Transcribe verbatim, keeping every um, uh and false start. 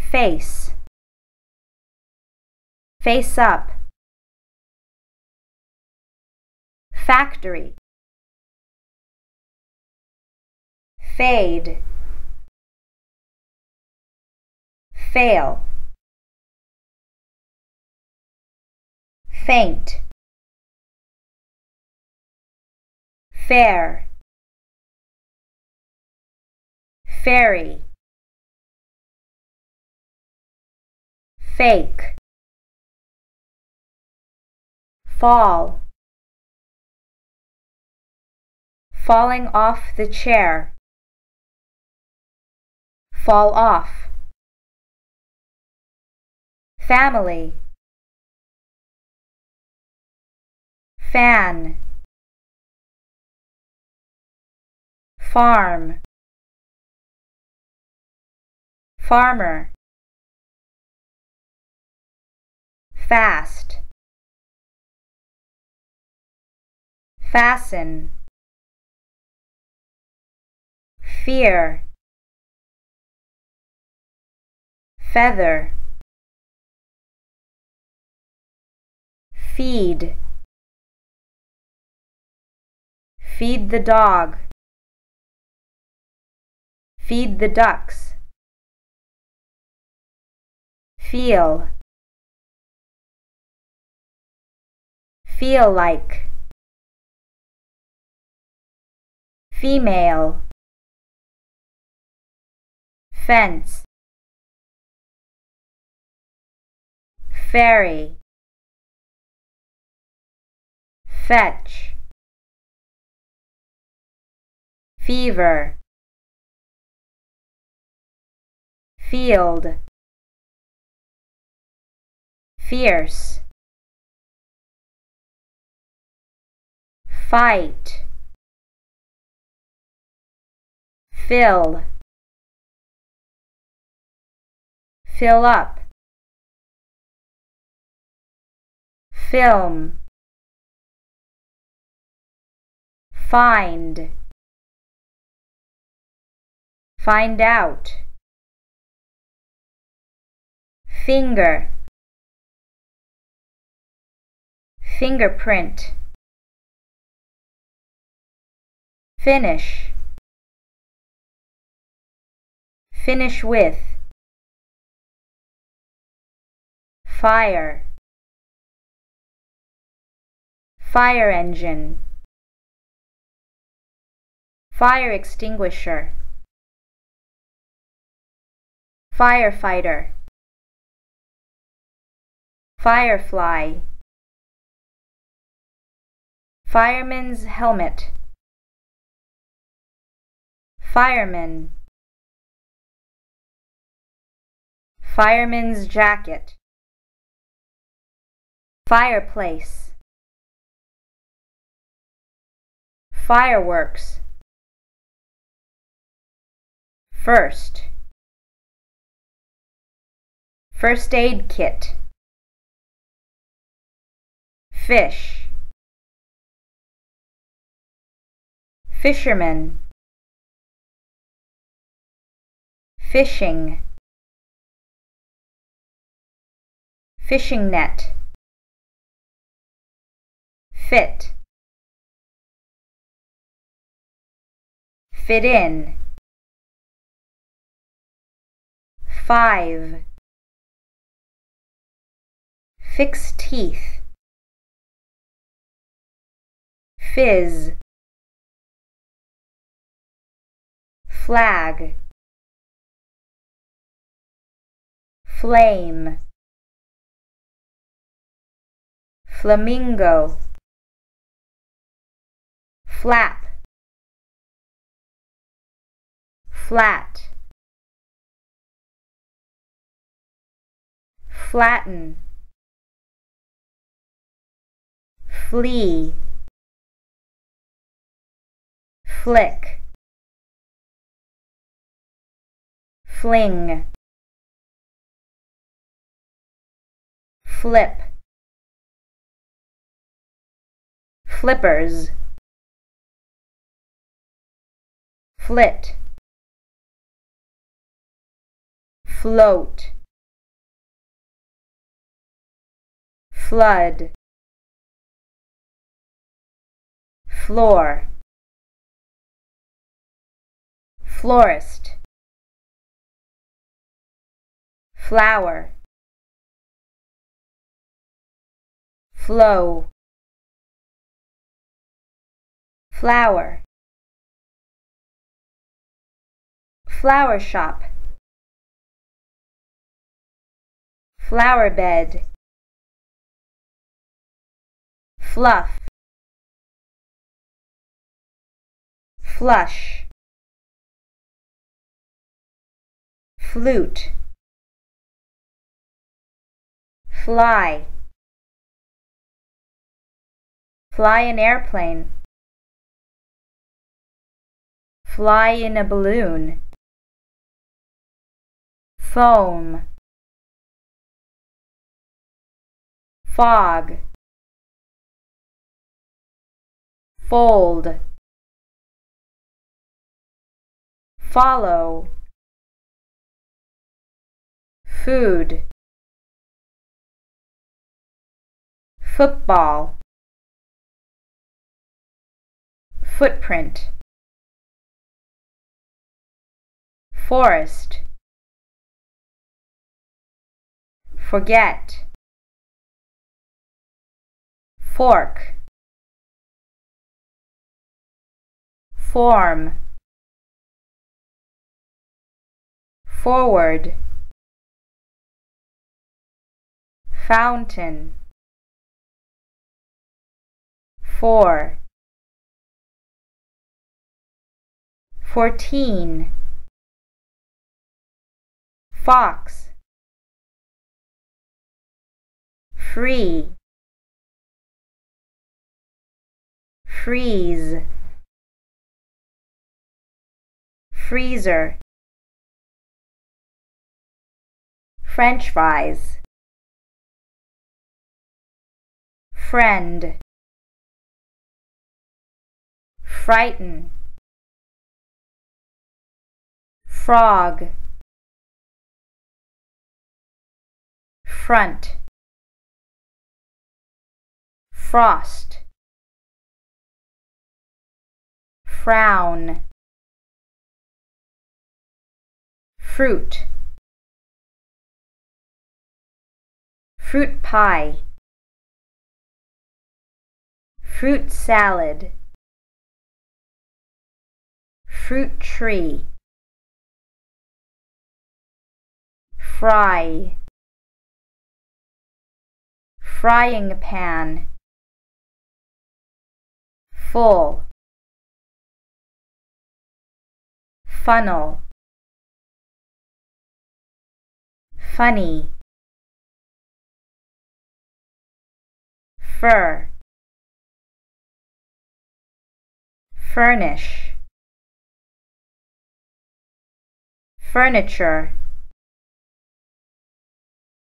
face, face up, factory, fade, fail, faint, fair, fairy, fake, fall, falling off the chair, fall off, family, fan, farm, farmer, fast, fasten, fear, feather, feed, feed the dog, feed the ducks, feel, feel like, female, fence, ferry, fetch, fever, field, fierce, fight, fill, fill up, film, find, find out, finger, fingerprint, finish, finish with, fire, fire engine, fire extinguisher, firefighter, firefly, fireman's helmet, fireman, fireman's jacket, fireplace, fireworks, first, first aid kit, fish, fisherman, fishing, fishing net, fit, fit in, five, fix teeth, fizz, flag, flame, flamingo, flap, flat, flatten, flee, flick, fling, flip, flippers, flit, float, flood, floor, florist, flower, flow, flower, flower shop, flower bed, fluff, flush, flute, fly, fly an airplane, fly in a balloon, foam, fog, fold, follow, food, football, footprint, forest, forget, fork, form, forward, fountain, four, fourteen, fox, free, freeze, freezer, French fries, friend, frighten, frog, front, frost, frown, fruit, fruit pie, fruit salad, fruit tree, fry, frying pan, full, funnel, funny, fur, furnish, furniture,